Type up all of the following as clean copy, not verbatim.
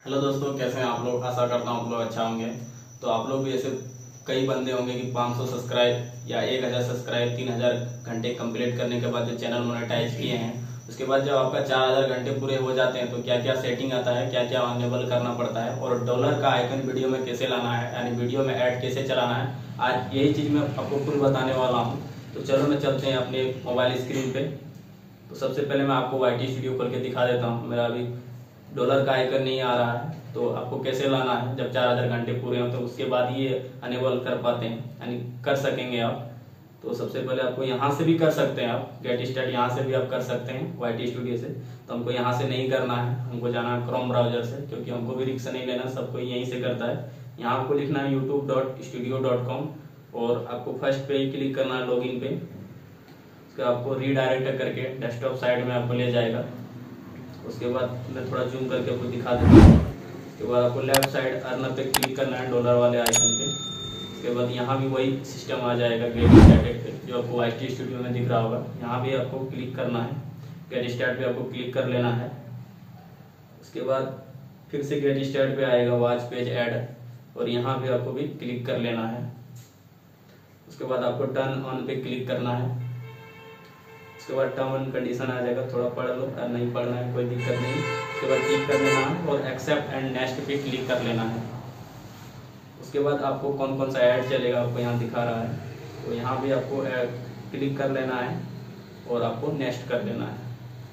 Hello दोस्तों, कैसे हैं आप लोग। आशा करता हूँ आप लोग अच्छा होंगे। तो आप लोग भी ऐसे कई बंदे होंगे कि 500 सब्सक्राइब या 1000 सब्सक्राइब 3000 घंटे कंप्लीट करने के बाद जो चैनल मोनेटाइज किए हैं, उसके बाद जब आपका 4000 घंटे पूरे हो जाते हैं तो क्या क्या सेटिंग आता है, क्या क्या अनेबल करना पड़ता है और डॉलर का आइकन वीडियो में कैसे लाना है, यानी वीडियो में ऐड कैसे चलाना है, आज यही चीज़ मैं आपको फुल बताने वाला हूँ। तो चलो मैं चलते हैं अपने मोबाइल स्क्रीन पे। तो सबसे पहले मैं आपको YT स्टूडियो खोल के दिखा देता हूँ। मेरा अभी डॉलर का आइकन नहीं आ रहा है, तो आपको कैसे लाना है जब 4000 घंटे पूरे हों तो उसके बाद ये अनेबल कर पाते हैं, यानी कर सकेंगे आप। तो सबसे पहले आपको यहाँ से भी कर सकते हैं, आप गेट स्टार्ट यहाँ से भी आप कर सकते हैं YT स्टूडियो से। तो हमको यहाँ से नहीं करना है, हमको जाना है क्रोम ब्राउजर से, क्योंकि हमको भी रिक्स नहीं लेना, सबको यहीं से करता है। यहाँ आपको लिखना है youtube.studio.com और आपको फर्स्ट पे ही क्लिक करना है लॉगिन पे। उसके आपको रीडायरेक्ट करके डेस्कटॉप साइड में आपको ले जाएगा। उसके बाद मैं थोड़ा जूम करके आपको दिखा देता हूँ। उसके बाद आपको लेफ्ट साइड अर्न पे क्लिक करना है, डॉलर वाले आइकन पे। उसके बाद यहाँ भी वही सिस्टम आ जाएगा गेट स्टार्टेड पे, जो आपको YT स्टूडियो में दिख रहा होगा। यहाँ भी आपको क्लिक करना है, गेट स्टार्ट पे आपको क्लिक कर लेना है। उसके बाद फिर से गेट स्टार्ट पे आएगा वॉच पेज ऐड, और यहाँ भी आपको भी क्लिक कर लेना है। उसके बाद आपको टर्न ऑन पे क्लिक करना है। उसके बाद टर्म एंड कंडीशन आ जाएगा, थोड़ा पढ़ लो, और नहीं पढ़ना है कोई दिक्कत नहीं। उसके बाद क्लिक कर लेना है और एक्सेप्ट एंड नेक्स्ट पे क्लिक कर लेना है। उसके बाद आपको कौन कौन सा ऐड चलेगा आपको यहाँ दिखा रहा है, तो यहाँ भी आपको क्लिक कर लेना है और आपको नेक्स्ट कर लेना है।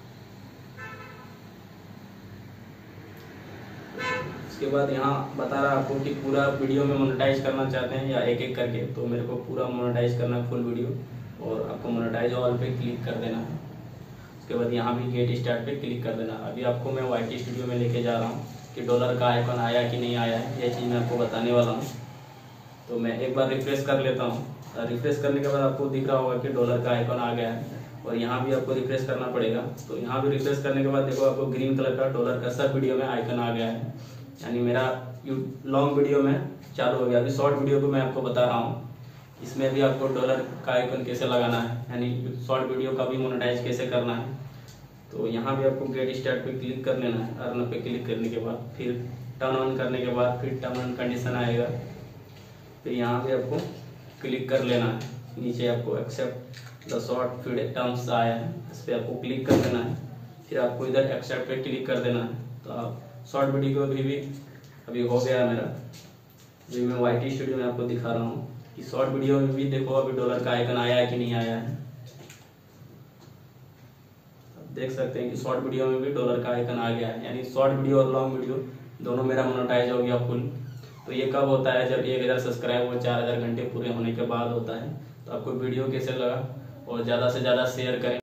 उसके बाद यहाँ बता रहा है आपको कि पूरा वीडियो में मोनेटाइज करना चाहते हैं या एक एक करके, तो मेरे को पूरा मोनेटाइज करना है फुल वीडियो, और आपको मोनेटाइज ऑल पे क्लिक कर देना है। उसके बाद यहाँ भी गेट स्टार्ट पे क्लिक कर देना है। अभी आपको मैं YT स्टूडियो में लेके जा रहा हूँ कि डॉलर का आइकन आया कि नहीं आया है, यह चीज़ मैं आपको बताने वाला हूँ। तो मैं एक बार रिफ्रेश कर लेता हूँ। रिफ्रेश करने के बाद आपको दिख रहा होगा कि डॉलर का आइकन आ गया है, और यहाँ भी आपको रिफ्रेश करना पड़ेगा। तो यहाँ भी रिफ्रेश करने के बाद देखो आपको ग्रीन कलर का डॉलर का सब वीडियो में आइकन आ गया है, यानी मेरा लॉन्ग वीडियो में चालू हो गया। अभी शॉर्ट वीडियो को मैं आपको बता रहा हूँ, इसमें भी आपको डॉलर का आइकन कैसे लगाना है, यानी शॉर्ट वीडियो का भी मोनेटाइज कैसे करना है। तो यहाँ भी आपको गेट स्टार्ट पे क्लिक कर लेना है। अर्न पे क्लिक करने के बाद फिर टर्न ऑन करने के बाद फिर टर्म एंड कंडीशन आएगा, फिर यहाँ भी आपको क्लिक कर लेना है। नीचे आपको accept the short feed terms आया है, इस पर आपको क्लिक कर देना है। फिर आपको इधर एक्सेप्ट पे क्लिक कर देना है। तो आप शॉर्ट वीडियो को भी अभी हो गया मेरा। अभी मैं YT स्टूडियो में आपको दिखा रहा हूँ कि शॉर्ट वीडियो में भी देखो अभी डॉलर का आइकन आया है कि नहीं आया है। देख सकते हैं कि शॉर्ट वीडियो में भी डॉलर का आइकन आ गया है, यानी शॉर्ट वीडियो और लॉन्ग वीडियो दोनों मेरा मोनेटाइज हो गया फुल। तो ये कब होता है, जब 1000 सब्सक्राइब और 4000 घंटे पूरे होने के बाद होता है। तो आपको वीडियो कैसे लगा और ज़्यादा से ज़्यादा शेयर करें।